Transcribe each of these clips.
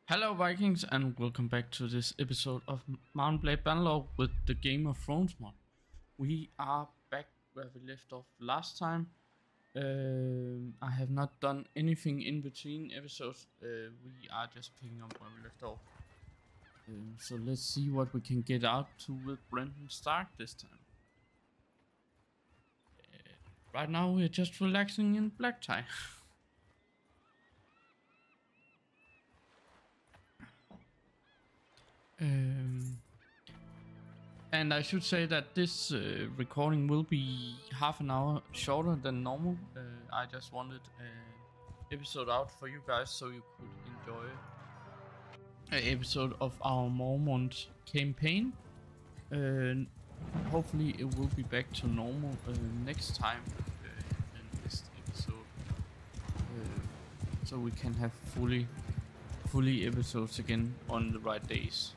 Hello Vikings and welcome back to this episode of Mount Blade Bannerlord with the Game of Thrones mod. We are back where we left off last time. I have not done anything in between episodes. We are just picking up where we left off. So let's see what we can get out to with Brenton Stark this time. Right now we're just relaxing in Black Tie. And I should say that this recording will be half an hour shorter than normal. I just wanted an episode out for you guys so you could enjoy an episode of our Mormont campaign. Hopefully it will be back to normal next time in this episode. So we can have fully episodes again on the right days.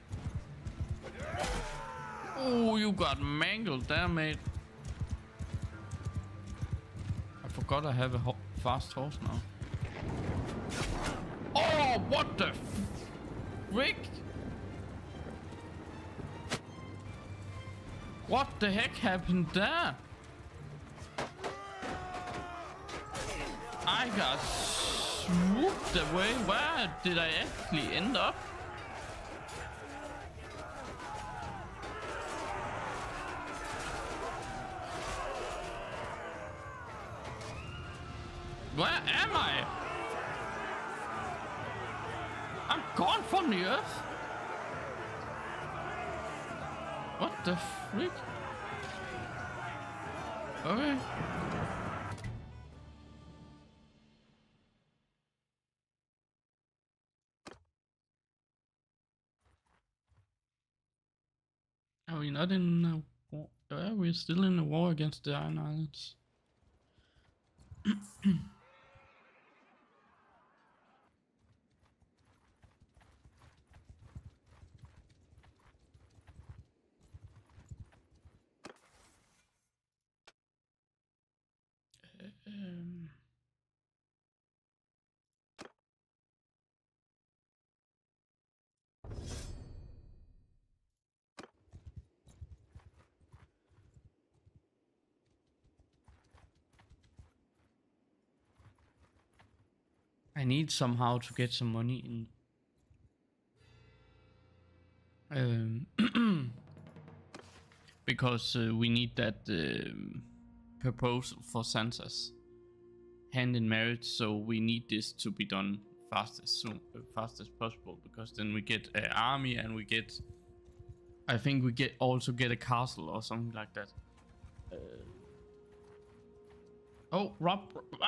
Oh, you got mangled there, mate. I forgot I have a fast horse now. Oh, what the frick? What the heck happened there? I got swooped away. Where did I actually end up? Where am I? I'm gone from the earth. What the freak? Okay. Are we not in a war? Are we still in a war against the Iron Islands? I need somehow to get some money in. Because we need that proposal for Sansa's hand in marriage, so we need this to be done fast as possible, because then we get an army and I think we also get a castle or something like that. Oh, Rob,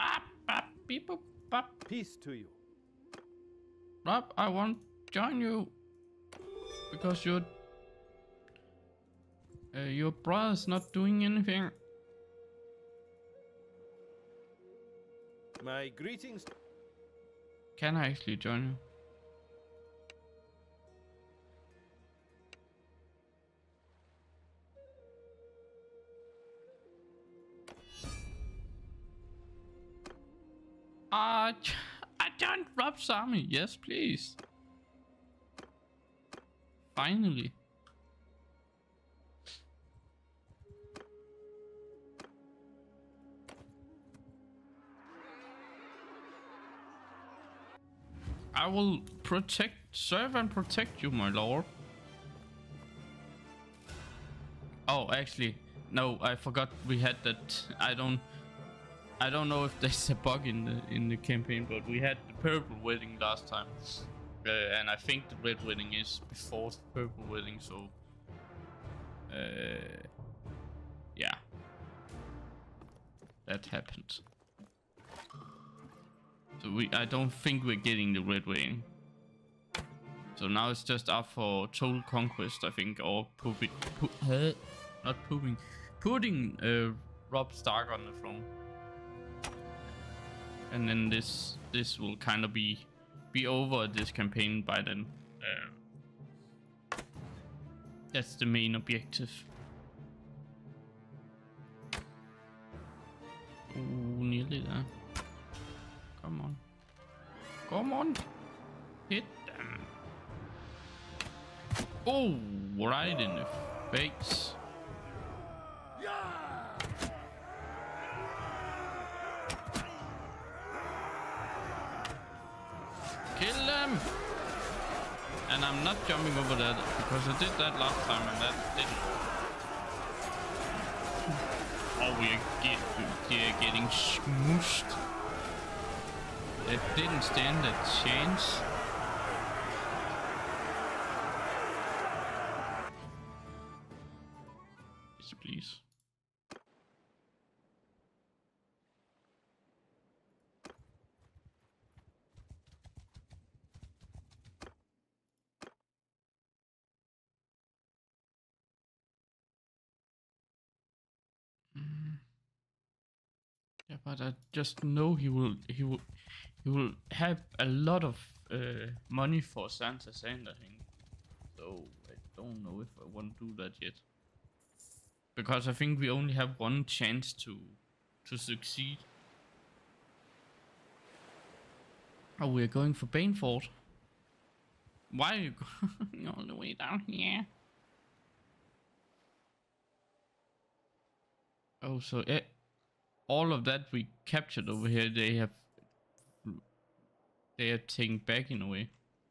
Peace to you. Rob, I won't join you because your brother's not doing anything. My greetings. Can I actually join you? I joined Rob's army. Yes, please. Finally. I will serve and protect you, my lord. Oh, actually, no, I forgot we had that. I don't know if there's a bug in the campaign, but we had the purple wedding last time, and I think the red wedding is before the purple wedding. So, yeah, that happened. So I don't think we're getting the red wedding. So now it's just up for total conquest, I think, or putting Robb Stark on the throne. And then this will kind of be over this campaign by then. That's the main objective. Oh, nearly there. Come on. Hit them. Oh, right in the face. Kill them! And I'm not jumping over that because I did that last time and that didn't. Oh, we're getting smooshed. It didn't stand a chance. Yes, please. Yeah, but I just know he will have a lot of money for Santa Sand, I think. So I don't know if I want to do that yet. Because I think we only have one chance to succeed. Oh, we're going for Baneford. Why are you going all the way down here? Oh, so all of that we captured over here, they have taken back in a way.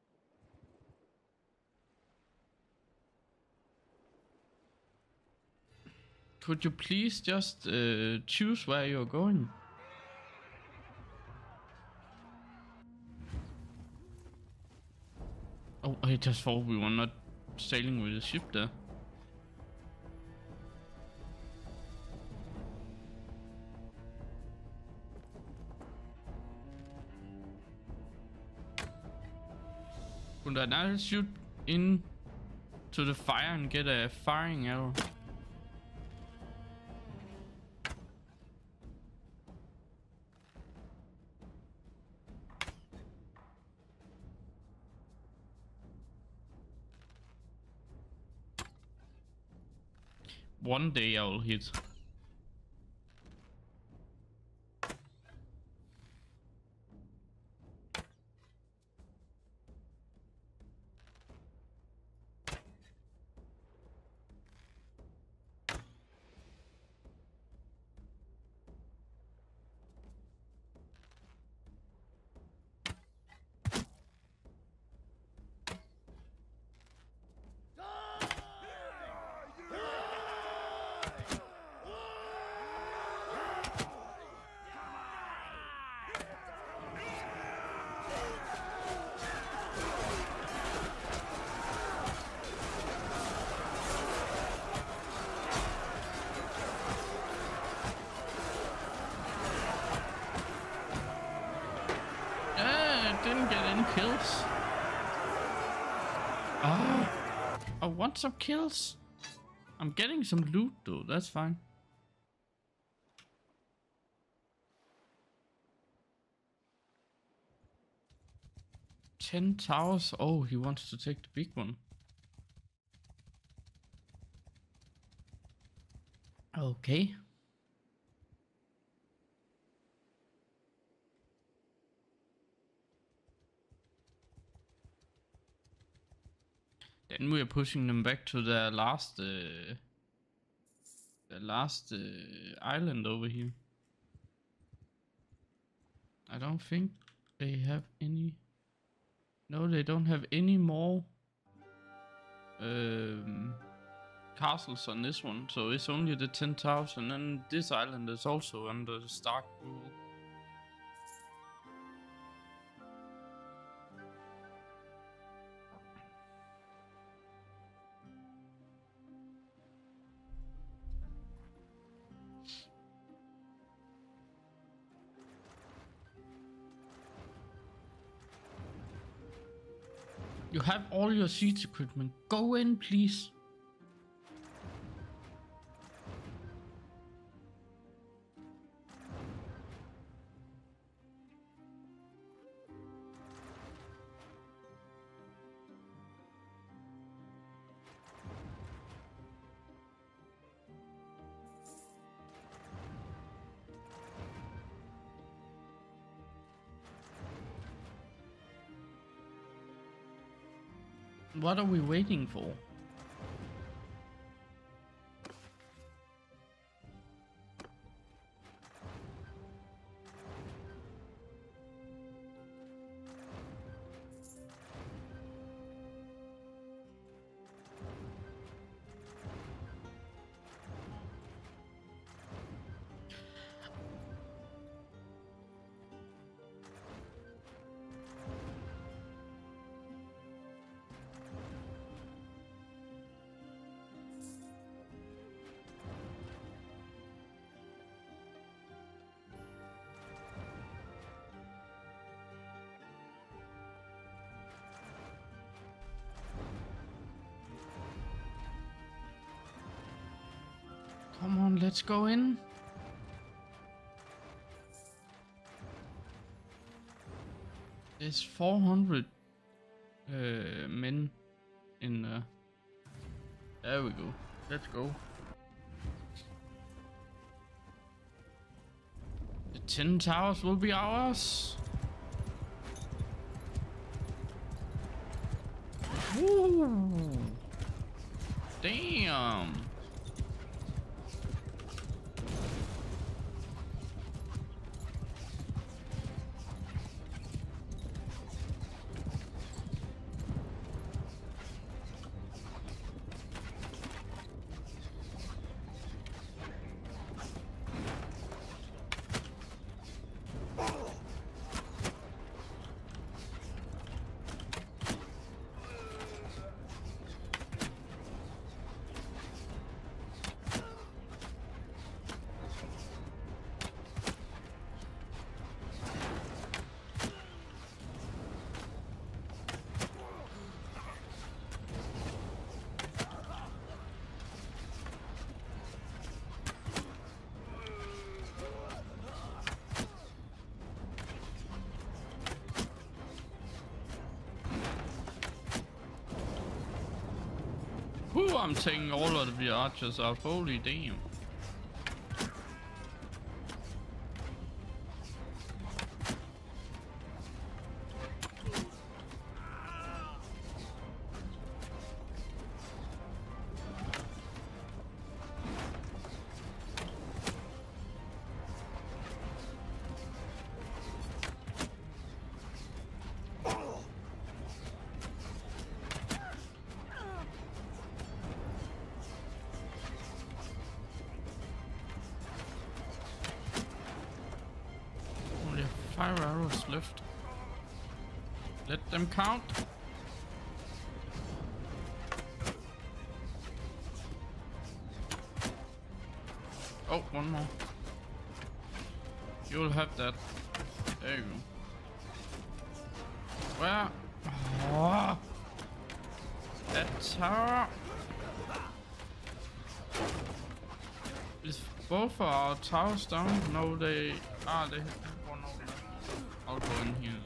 Could you please just choose where you're going? Oh, I just thought we were not sailing with a ship there. Could I now shoot in to the fire and get a firing arrow? One day I will hit. Didn't get any kills. Oh, I want some kills. I'm getting some loot though, that's fine. Ten towers. Oh, he wants to take the big one. Okay. Then we are pushing them back to their last island over here. I don't think they have any. No, they don't have any more castles on this one. So it's only the 10,000, and this island is also under the Stark rule. You have all your siege equipment. Go in, please. What are we waiting for? on, let's go in. There's 400 men in there we go. Let's go. The 10 towers will be ours. Woo. Damn. Whew, I'm taking all of the archers out. Holy damn. Only 5 arrows left. Let them count. Oh, one more. You'll have that. There you go. Where? Oh, that tower. Is both of our towers down? No, they have one over. I'll go in here.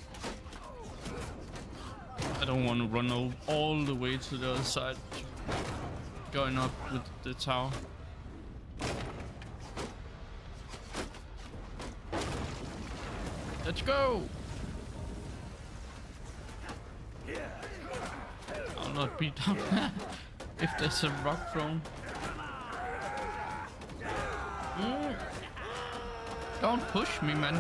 I don't want to run all the way to the other side. Going up with the tower. Let's go! I'll not beat down if there's a rock thrown. Don't push me, man.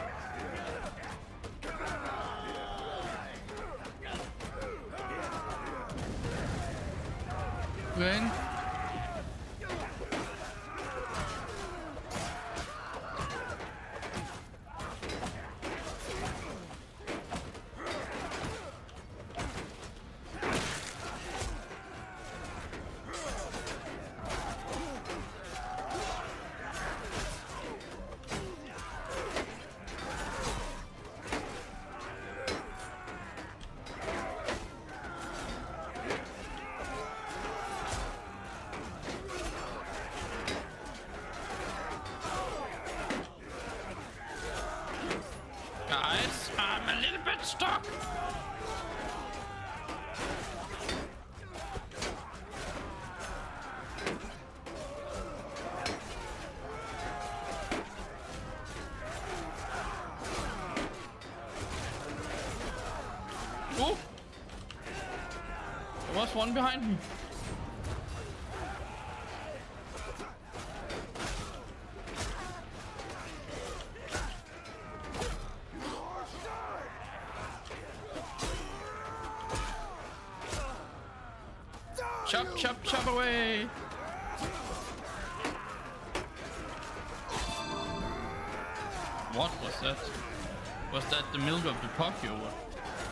Gwen. Guys, I'm a little bit stuck. Oh! There was one behind me. Chop, chop, chop away! What was that? Was that the milk of the puppy or what?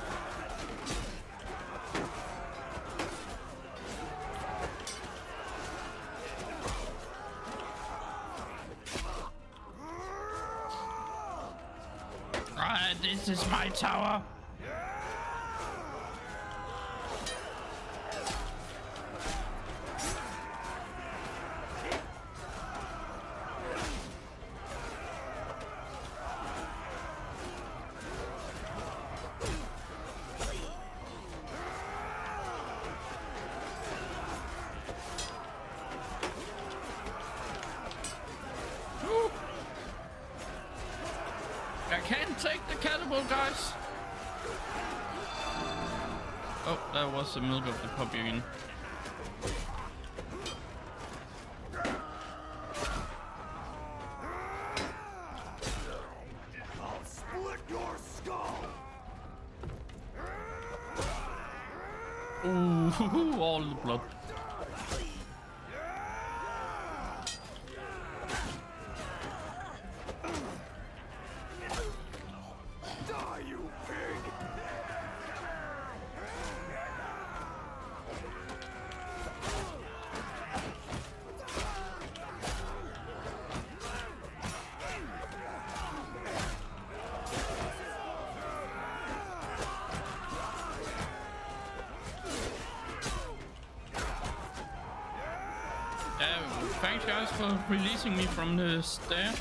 Alright, this is my tower. impossible, guys. Oh, that was the milk of the puppy again. I'll split your skull. Ooh, all the blood. Die, you pig! Thanks guys for releasing me from the stair.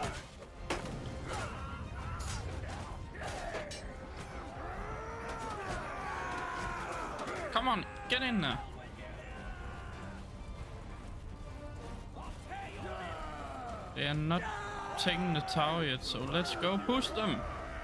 Come on, get in there. They are not taking the tower yet, so let's go push them.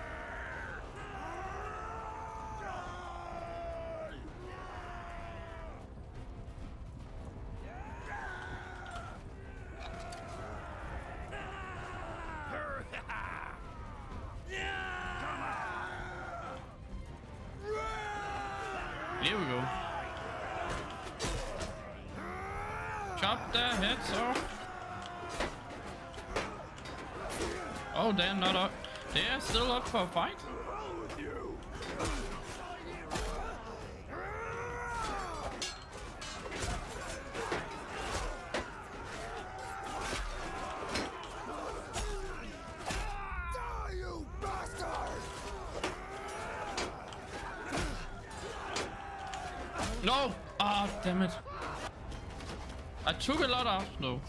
Here we go. Chop their heads off. Oh, they're not up. They are still up for a fight. Die, you bastard! No! Ah, damn it. I took a lot out though.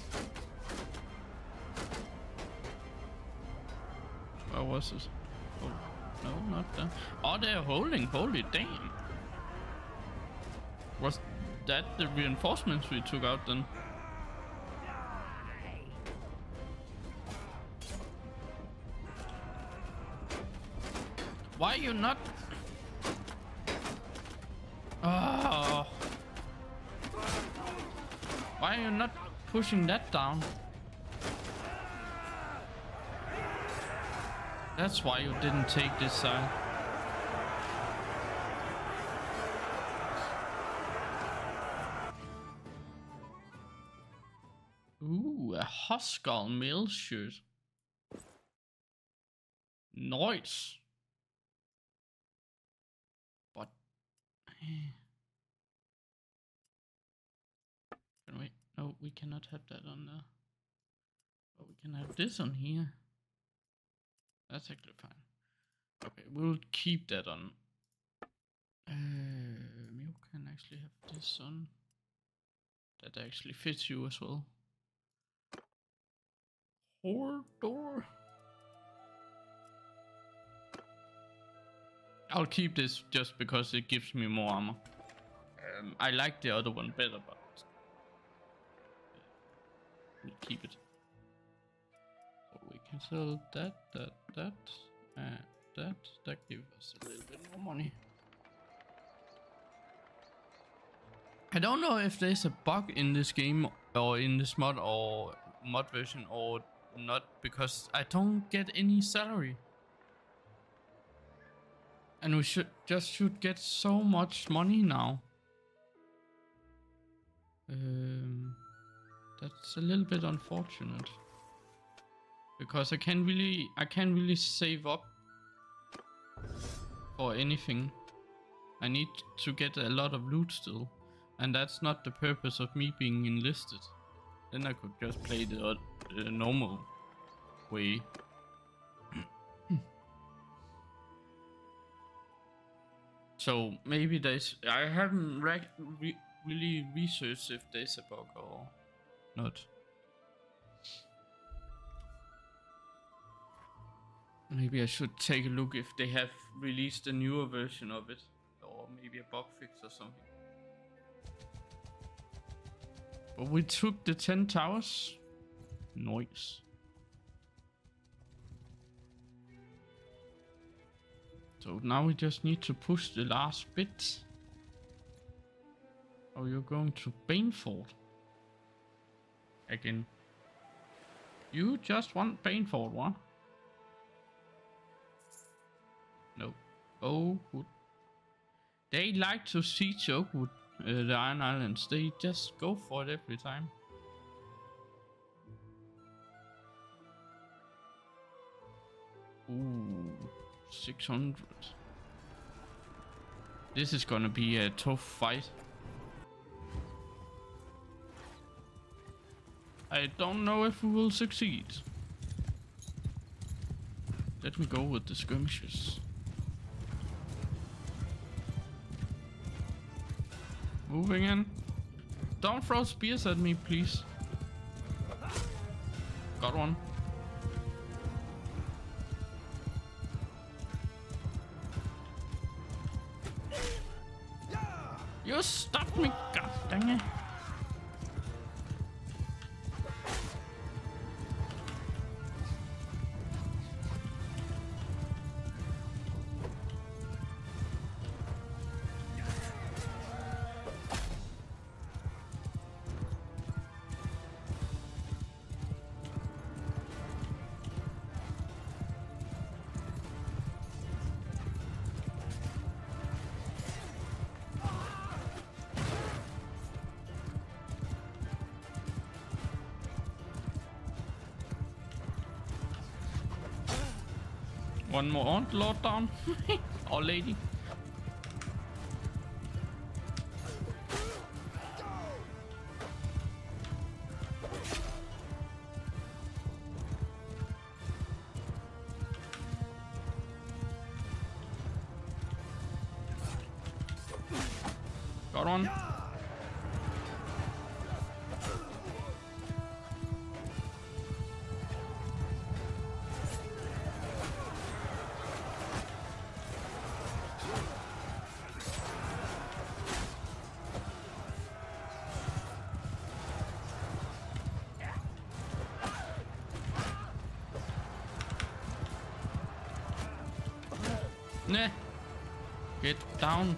Where was it? Oh, no, not there. Oh, they're holding. Holy damn. Was that the reinforcements we took out then? Why are you not? Oh. Why are you not pushing that down? That's why you didn't take this side. Ooh, a Huskal mail shirt. Nice. But can we? No, we cannot have that on there. But we can have this on here. That's actually fine. Okay, we'll keep that on. You can actually have this on. That actually fits you as well. Door. I'll keep this just because it gives me more armor. I like the other one better, but we'll keep it. So we can sell that, and that gives us a little bit more money. I don't know if there's a bug in this game or in this mod or mod version or not, because I don't get any salary. And we should get so much money now. That's a little bit unfortunate. Because I can't really save up for anything. I need to get a lot of loot still. And that's not the purpose of me being enlisted. Then I could just play the normal way. So maybe there's... I haven't really researched if there's a bug or not. Maybe I should take a look if they have released a newer version of it. Or maybe a bug fix or something. But we took the 10 towers. Nice. So now we just need to push the last bit. Oh, you're going to Baneford again. You just want Baneford, what? No. Oakwood. They like to siege Oakwood, the Iron Islands. They just go for it every time. Ooh, 600. This is gonna be a tough fight. I don't know if we will succeed. Let me go with the skirmishes. Moving in. Don't throw spears at me, please. Got one. You stopped me, god dang it. One more onslaught down. Or lady. Got one. Nah. Get down.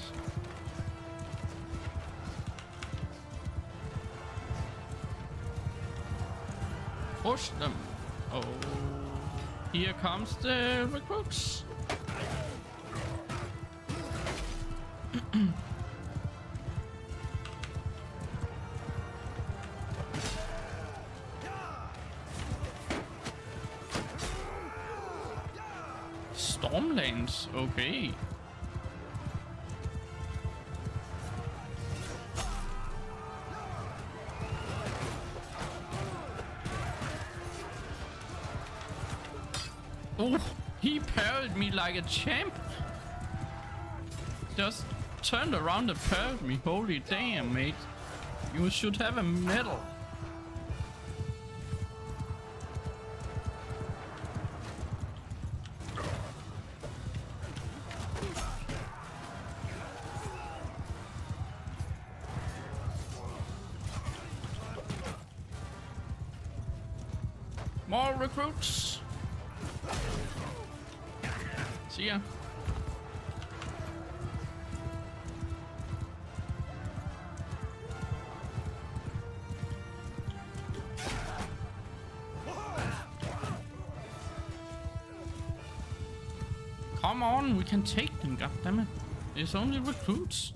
Push them. Oh. Here comes the recruits. Stormlands, okay. Oh, he parried me like a champ. Just turned around and parried me. Holy damn, mate. You should have a medal. More recruits. See ya. Come on, we can take them, goddammit. It's only recruits.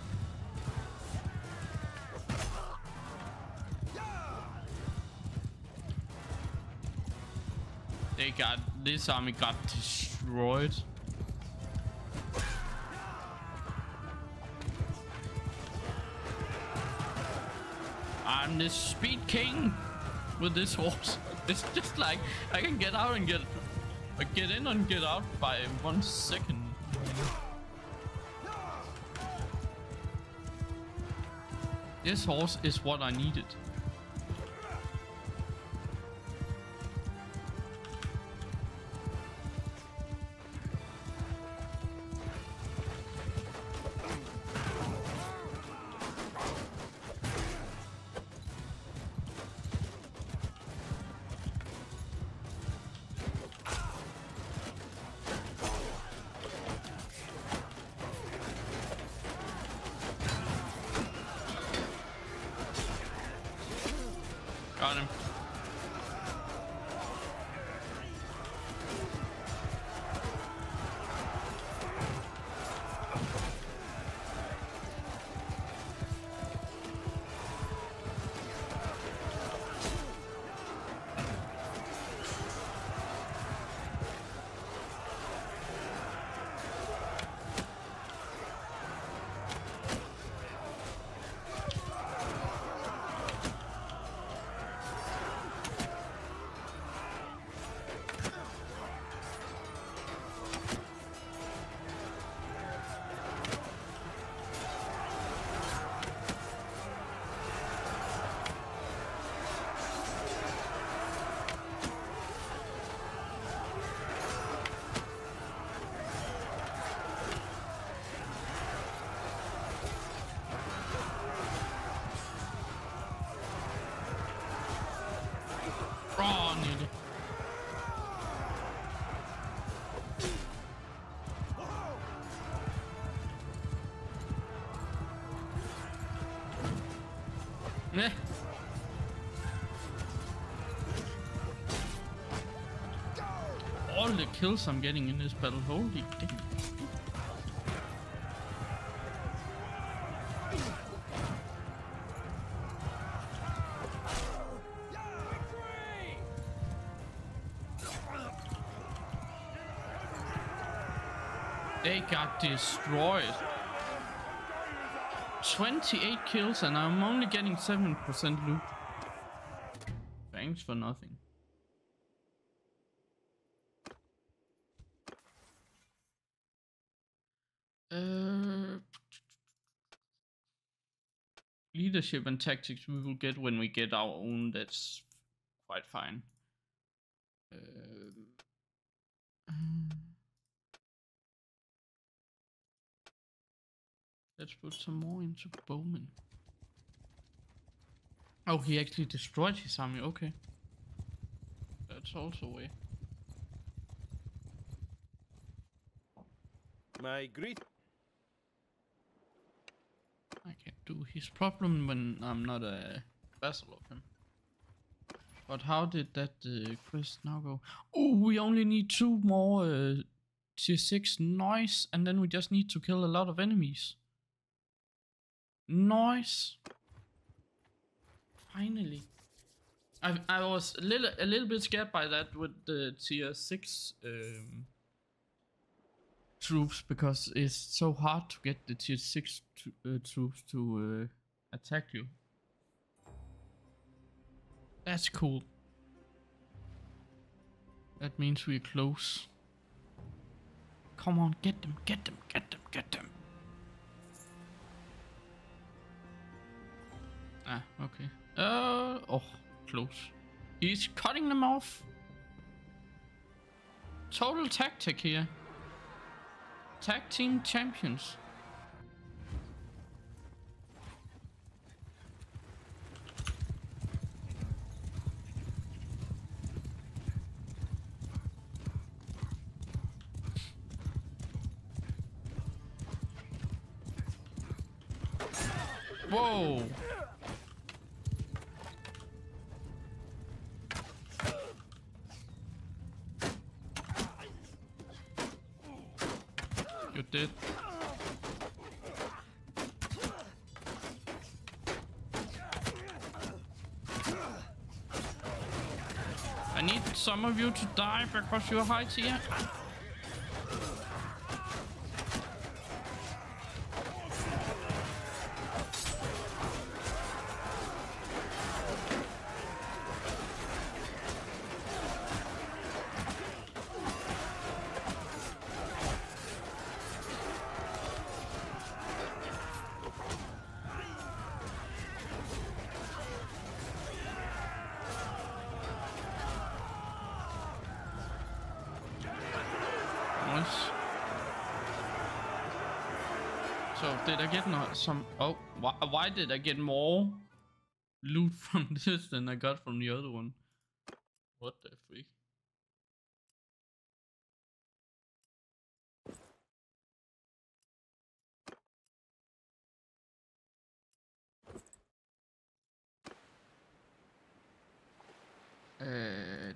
This army got destroyed. I'm the speed king with this horse. It's just like I can get out and get in and get out by 1 second. This horse is what I needed. Got him. Oh, nearly. Eh. All the kills I'm getting in this battle, holy damn. They got destroyed. 28 kills and I'm only getting 7% loot. Thanks for nothing. Leadership and tactics we will get when we get our own. That's quite fine. Let's put some more into Bowman. Oh, he actually destroyed his army. Okay. That's also a way. My greet. I can do his problem when I'm not a vassal of him. But how did that quest now go? Oh, we only need 2 more tier 6 noise, and then we just need to kill a lot of enemies. Noise. Finally. I was a little bit scared by that with the tier 6 troops, because it's so hard to get the tier 6 troops to attack you. That's cool. That means we're close. Come on, get them, get them, get them, get them. Ah, okay. Oh, close. He's cutting them off. Total tactic here. Tag team champions. Whoa. You're dead. I need some of you to die because you're high tier. So did I get some? Oh, why did I get more loot from this than I got from the other one? What the freak?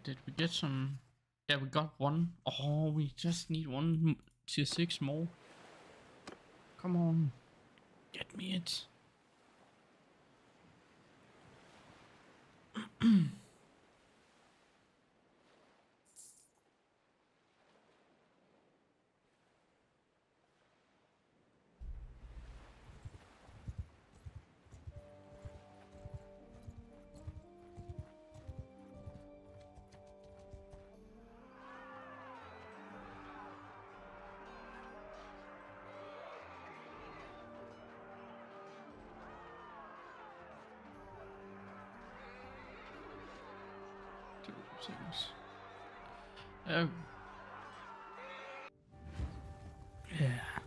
did we get some? Yeah, we got one. Oh, we just need one tier 6 more. Come on. Get me it. Oh. Yeah.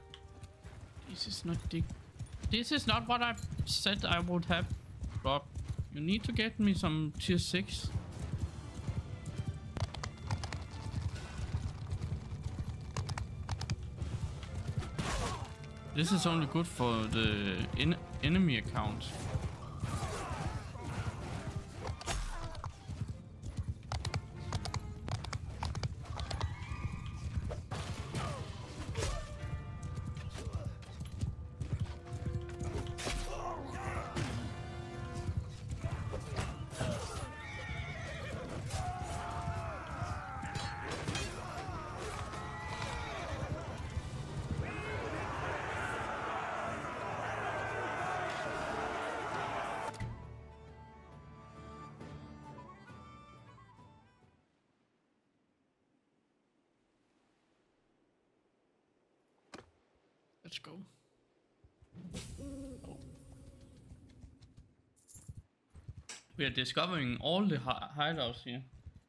This is not what I said I would have, Rob. You need to get me some tier 6. This is only good for the enemy account. Let's go. Oh. We are discovering all the hideouts here.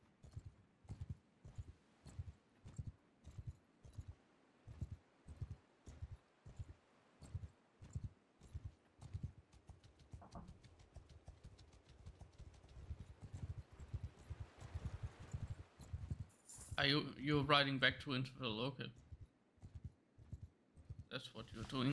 Are you're riding back to Winterfell? Okay. That's what you're doing.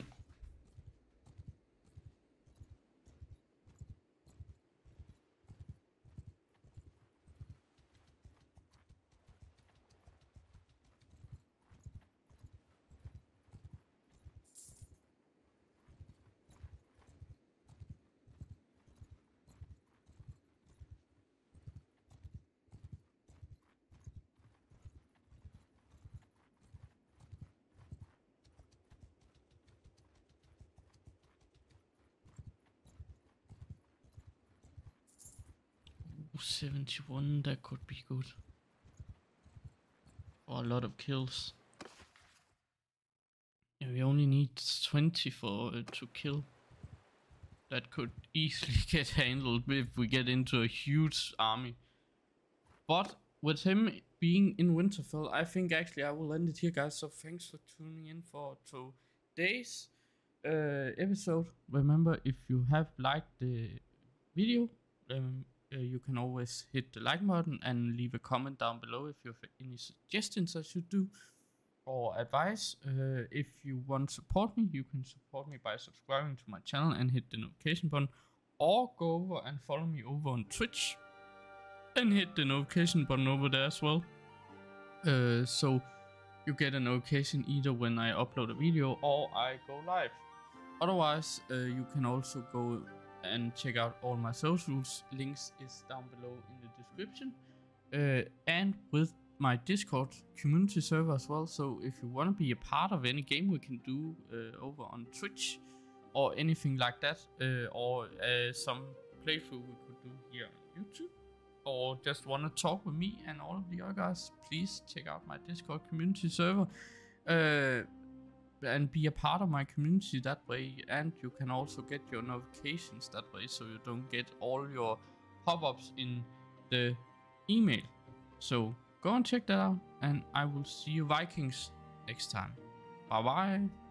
Ooh, 71, that could be good. Or a lot of kills. Yeah, we only need 20 for to kill. That could easily get handled if we get into a huge army. But with him being in Winterfell, I think actually I will end it here, guys. So thanks for tuning in for today's episode. Remember, if you have liked the video, you can always hit the like button and leave a comment down below if you have any suggestions I should do or advice. If you want to support me, you can support me by subscribing to my channel and hit the notification button, or go over and follow me over on Twitch and hit the notification button over there as well, so you get a notification either when I upload a video or I go live. Otherwise, you can also go and check out all my socials. Links is down below in the description, and with my Discord community server as well. So if you want to be a part of any game we can do over on Twitch or anything like that, or some playthrough we could do here on YouTube, or just want to talk with me and all of the other guys, please check out my Discord community server and be a part of my community that way. And you can also get your notifications that way, so you don't get all your pop-ups in the email. So go and check that out, and I will see you Vikings next time. Bye bye.